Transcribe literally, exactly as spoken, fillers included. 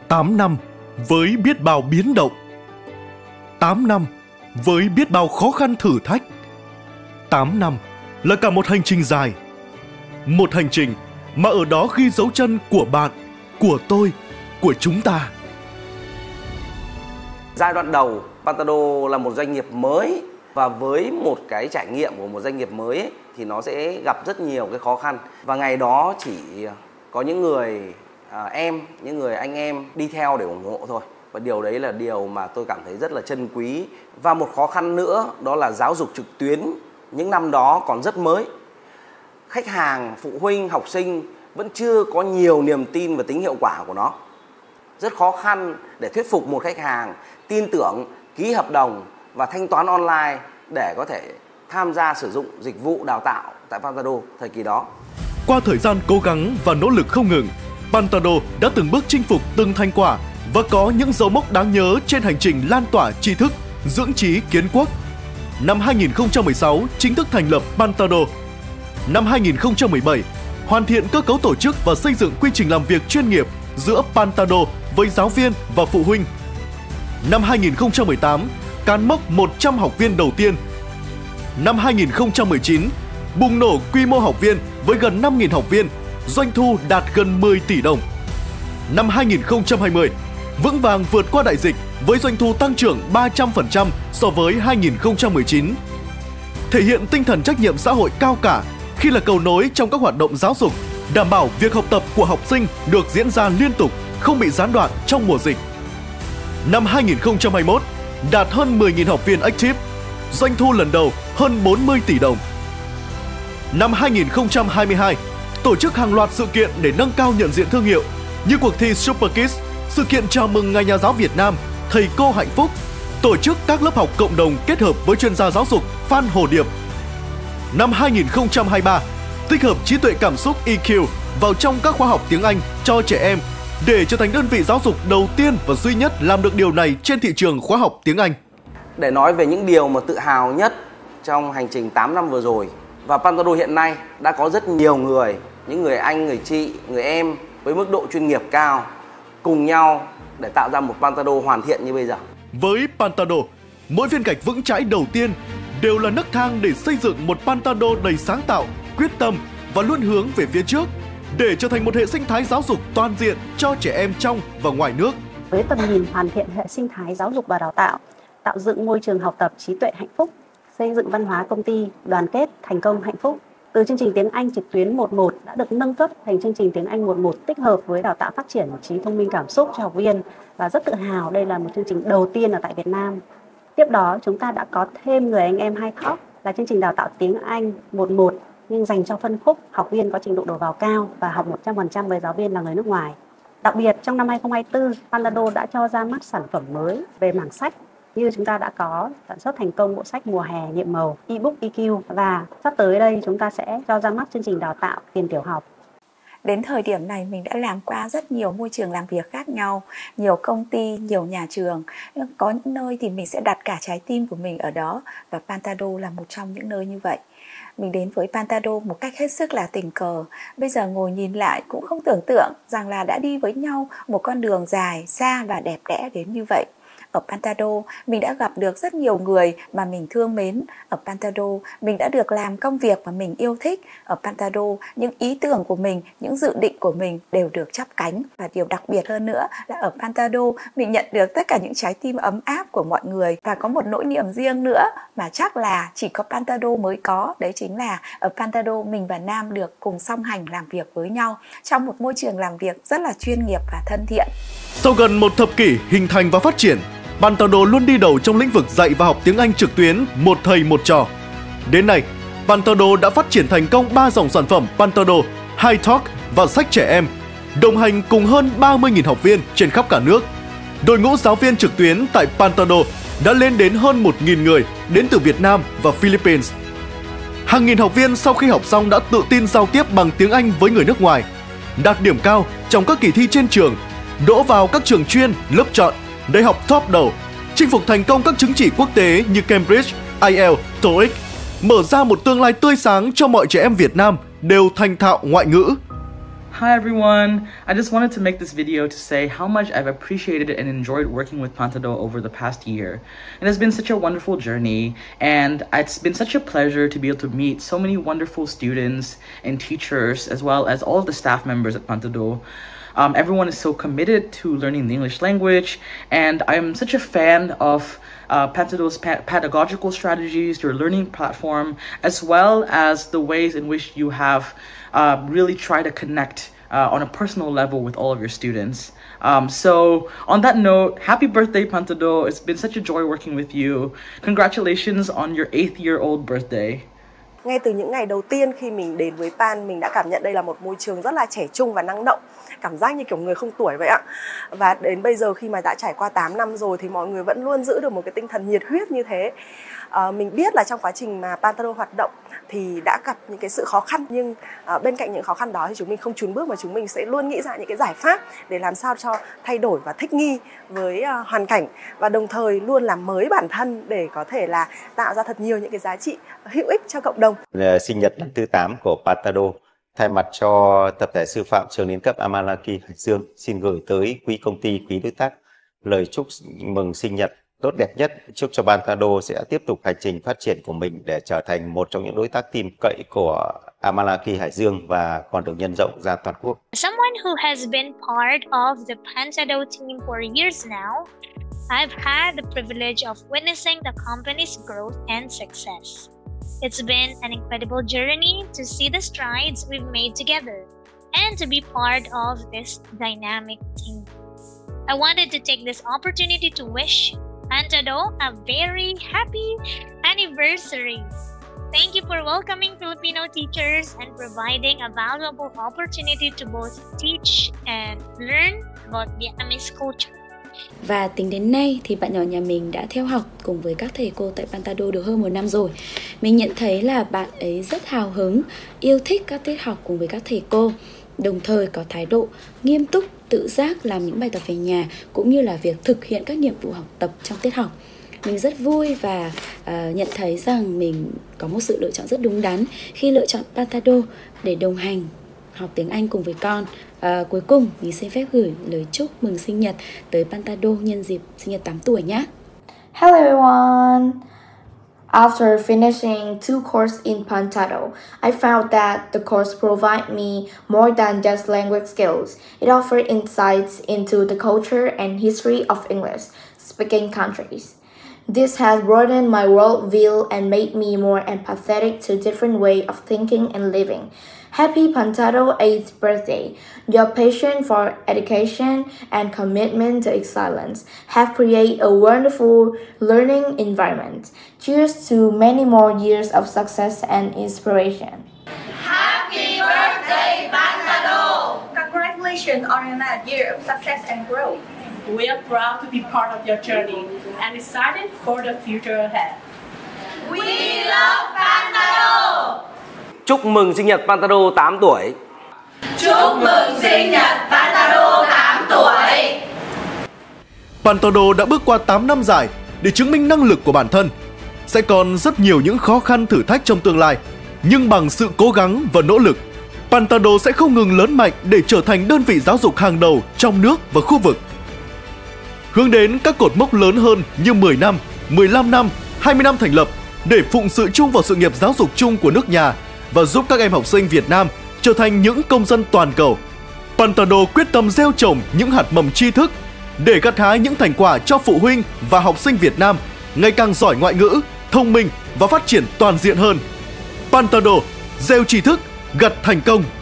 tám năm với biết bao biến động. tám năm với biết bao khó khăn thử thách. tám năm là cả một hành trình dài. Một hành trình mà ở đó ghi dấu chân của bạn, của tôi, của chúng ta. Giai đoạn đầu, Pantado là một doanh nghiệp mới, và với một cái trải nghiệm của một doanh nghiệp mới ấy, thì nó sẽ gặp rất nhiều cái khó khăn. Và ngày đó chỉ có những người à, em, những người anh em đi theo để ủng hộ thôi. Và điều đấy là điều mà tôi cảm thấy rất là trân quý. Và một khó khăn nữa đó là giáo dục trực tuyến những năm đó còn rất mới. Khách hàng, phụ huynh, học sinh vẫn chưa có nhiều niềm tin và tính hiệu quả của nó. Rất khó khăn để thuyết phục một khách hàng tin tưởng, ký hợp đồng và thanh toán online để có thể tham gia sử dụng dịch vụ đào tạo tại Pantado thời kỳ đó. Qua thời gian cố gắng và nỗ lực không ngừng, Pantado đã từng bước chinh phục từng thành quả và có những dấu mốc đáng nhớ trên hành trình lan tỏa tri thức, dưỡng trí kiến quốc. Năm hai nghìn không trăm mười sáu chính thức thành lập Pantado. Năm hai nghìn không trăm mười bảy, hoàn thiện cơ cấu tổ chức và xây dựng quy trình làm việc chuyên nghiệp giữa Pantado với giáo viên và phụ huynh. Năm hai nghìn không trăm mười tám, cán mốc một trăm học viên đầu tiên. Năm hai nghìn không trăm mười chín, bùng nổ quy mô học viên với gần năm nghìn học viên, doanh thu đạt gần mười tỷ đồng. Năm hai nghìn không trăm hai mươi, vững vàng vượt qua đại dịch với doanh thu tăng trưởng ba trăm phần trăm so với hai nghìn không trăm mười chín. Thể hiện tinh thần trách nhiệm xã hội cao cả khi là cầu nối trong các hoạt động giáo dục, đảm bảo việc học tập của học sinh được diễn ra liên tục, không bị gián đoạn trong mùa dịch. Năm hai nghìn không trăm hai mươi mốt, đạt hơn mười nghìn học viên active, doanh thu lần đầu hơn bốn mươi tỷ đồng. Năm hai nghìn không trăm hai mươi hai, tổ chức hàng loạt sự kiện để nâng cao nhận diện thương hiệu như cuộc thi Super Kids, sự kiện chào mừng Ngày Nhà giáo Việt Nam, Thầy cô hạnh phúc, tổ chức các lớp học cộng đồng kết hợp với chuyên gia giáo dục Phan Hồ Điệp. Năm hai nghìn không trăm hai mươi ba, tích hợp trí tuệ cảm xúc E Q vào trong các khóa học tiếng Anh cho trẻ em để trở thành đơn vị giáo dục đầu tiên và duy nhất làm được điều này trên thị trường khóa học tiếng Anh. Để nói về những điều mà tự hào nhất trong hành trình tám năm vừa rồi, và Pantado hiện nay đã có rất nhiều người, những người anh, người chị, người em với mức độ chuyên nghiệp cao cùng nhau để tạo ra một Pantado hoàn thiện như bây giờ. Với Pantado, mỗi viên gạch vững chãi đầu tiên đều là nấc thang để xây dựng một Pantado đầy sáng tạo, quyết tâm và luôn hướng về phía trước để trở thành một hệ sinh thái giáo dục toàn diện cho trẻ em trong và ngoài nước. Với tầm nhìn hoàn thiện hệ sinh thái giáo dục và đào tạo, tạo dựng môi trường học tập trí tuệ hạnh phúc, xây dựng văn hóa công ty đoàn kết thành công hạnh phúc. Từ chương trình tiếng Anh trực tuyến một một đã được nâng cấp thành chương trình tiếng Anh một một tích hợp với đào tạo phát triển trí thông minh cảm xúc cho học viên, và rất tự hào đây là một chương trình đầu tiên ở tại Việt Nam. Tiếp đó chúng ta đã có thêm người anh em hai talk là chương trình đào tạo tiếng Anh một một nhưng dành cho phân khúc học viên có trình độ đầu vào cao và học một trăm phần trăm với giáo viên là người nước ngoài. Đặc biệt trong năm hai nghìn không trăm hai mươi tư, Pantado đã cho ra mắt sản phẩm mới về mảng sách, như chúng ta đã có sản xuất thành công bộ sách Mùa hè nhiệm màu ebook E Q, và sắp tới đây chúng ta sẽ cho ra mắt chương trình đào tạo tiền tiểu học. Đến thời điểm này mình đã làm qua rất nhiều môi trường làm việc khác nhau, nhiều công ty, nhiều nhà trường. Có những nơi thì mình sẽ đặt cả trái tim của mình ở đó, và Pantado là một trong những nơi như vậy. Mình đến với Pantado một cách hết sức là tình cờ. Bây giờ ngồi nhìn lại cũng không tưởng tượng rằng là đã đi với nhau một con đường dài, xa và đẹp đẽ đến như vậy. Ở Pantado, mình đã gặp được rất nhiều người mà mình thương mến. Ở Pantado, mình đã được làm công việc mà mình yêu thích. Ở Pantado, những ý tưởng của mình, những dự định của mình đều được chắp cánh. Và điều đặc biệt hơn nữa là ở Pantado, mình nhận được tất cả những trái tim ấm áp của mọi người. Và có một nỗi niềm riêng nữa mà chắc là chỉ có Pantado mới có. Đấy chính là ở Pantado, mình và Nam được cùng song hành làm việc với nhau trong một môi trường làm việc rất là chuyên nghiệp và thân thiện. Sau gần một thập kỷ hình thành và phát triển, Pantado luôn đi đầu trong lĩnh vực dạy và học tiếng Anh trực tuyến một thầy một trò. Đến nay, Pantado đã phát triển thành công ba dòng sản phẩm Pantado, HiTalk và sách trẻ em, đồng hành cùng hơn ba mươi nghìn học viên trên khắp cả nước. Đội ngũ giáo viên trực tuyến tại Pantado đã lên đến hơn một nghìn người đến từ Việt Nam và Philippines. Hàng nghìn học viên sau khi học xong đã tự tin giao tiếp bằng tiếng Anh với người nước ngoài, đạt điểm cao trong các kỳ thi trên trường, đỗ vào các trường chuyên, lớp chọn, đại học top đầu, chinh phục thành công các chứng chỉ quốc tế như Cambridge, I E L T S, TOEIC, mở ra một tương lai tươi sáng cho mọi trẻ em Việt Nam đều thành thạo ngoại ngữ. Hi everyone! I just wanted to make this video to say how much I've appreciated and enjoyed working with Pantado over the past year. It has been such a wonderful journey, and it's been such a pleasure to be able to meet so many wonderful students and teachers, as well as all of the staff members at Pantado. Um, everyone is so committed to learning the English language, and I'm such a fan of uh, Pantado's pa pedagogical strategies, your learning platform, as well as the ways in which you have uh, really tried to connect uh, on a personal level with all of your students. Um, so on that note, happy birthday, Pantado. It's been such a joy working with you. Congratulations on your eighth year old birthday. Ngay từ những ngày đầu tiên khi mình đến với Pan, mình đã cảm nhận đây là một môi trường rất là trẻ trung và năng động. Cảm giác như kiểu người không tuổi vậy ạ. Và đến bây giờ khi mà đã trải qua tám năm rồi thì mọi người vẫn luôn giữ được một cái tinh thần nhiệt huyết như thế. À, mình biết là trong quá trình mà Pantado hoạt động thì đã gặp những cái sự khó khăn, nhưng à, bên cạnh những khó khăn đó thì chúng mình không chùn bước mà chúng mình sẽ luôn nghĩ ra những cái giải pháp để làm sao cho thay đổi và thích nghi với à, hoàn cảnh, và đồng thời luôn làm mới bản thân để có thể là tạo ra thật nhiều những cái giá trị hữu ích cho cộng đồng. Sinh nhật lần thứ tám của Pantado, thay mặt cho tập thể sư phạm trường liên cấp Amalaki Hải Dương xin gửi tới quý công ty, quý đối tác lời chúc mừng sinh nhật tốt đẹp nhất. Chúc cho Pantado sẽ tiếp tục hành trình phát triển của mình để trở thành một trong những đối tác tin cậy của Amalaki Hải Dương và còn được nhân rộng ra toàn quốc. Someone who has been part of the Pantado team for years now, I've had the privilege of witnessing the company's growth and success. It's been an incredible journey to see the strides we've made together and to be part of this dynamic team. I wanted to take this opportunity to wish Pantado a very happy anniversary. Thank you for welcoming Filipino teachers and providing a valuable opportunity to both teach and learn about Vietnamese culture. Và tính đến nay thì bạn nhỏ nhà mình đã theo học cùng với các thầy cô tại Pantado được hơn một năm rồi. Mình nhận thấy là bạn ấy rất hào hứng, yêu thích các tiết học cùng với các thầy cô, đồng thời có thái độ nghiêm túc, tự giác làm những bài tập về nhà, cũng như là việc thực hiện các nhiệm vụ học tập trong tiết học. Mình rất vui và uh, nhận thấy rằng mình có một sự lựa chọn rất đúng đắn khi lựa chọn Pantado để đồng hành học tiếng Anh cùng với con. À, cuối cùng, mình xin phép gửi lời chúc mừng sinh nhật tới Pantado nhân dịp sinh nhật tám tuổi nhé. Hello everyone! After finishing two courses in Pantado, I found that the course provided me more than just language skills. It offered insights into the culture and history of English-speaking countries. This has broadened my worldview and made me more empathetic to different ways of thinking and living. Happy Pantado eighth birthday. Your passion for education and commitment to excellence have created a wonderful learning environment. Cheers to many more years of success and inspiration. Happy birthday, Pantado! Congratulations on another year of success and growth. We are proud to be part of your journey and excited for the future ahead. We love Pantado! Chúc mừng sinh nhật Pantado tám tuổi. Chúc mừng sinh nhật Pantado tám tuổi. Pantado đã bước qua tám năm dài để chứng minh năng lực của bản thân. Sẽ còn rất nhiều những khó khăn thử thách trong tương lai, nhưng bằng sự cố gắng và nỗ lực, Pantado sẽ không ngừng lớn mạnh để trở thành đơn vị giáo dục hàng đầu trong nước và khu vực. Hướng đến các cột mốc lớn hơn như mười năm, mười lăm năm, hai mươi năm thành lập để phụng sự chung vào sự nghiệp giáo dục chung của nước nhà và giúp các em học sinh Việt Nam trở thành những công dân toàn cầu. Pantado quyết tâm gieo trồng những hạt mầm tri thức để gặt hái những thành quả cho phụ huynh và học sinh Việt Nam ngày càng giỏi ngoại ngữ, thông minh và phát triển toàn diện hơn. Pantado gieo tri thức, gặt thành công.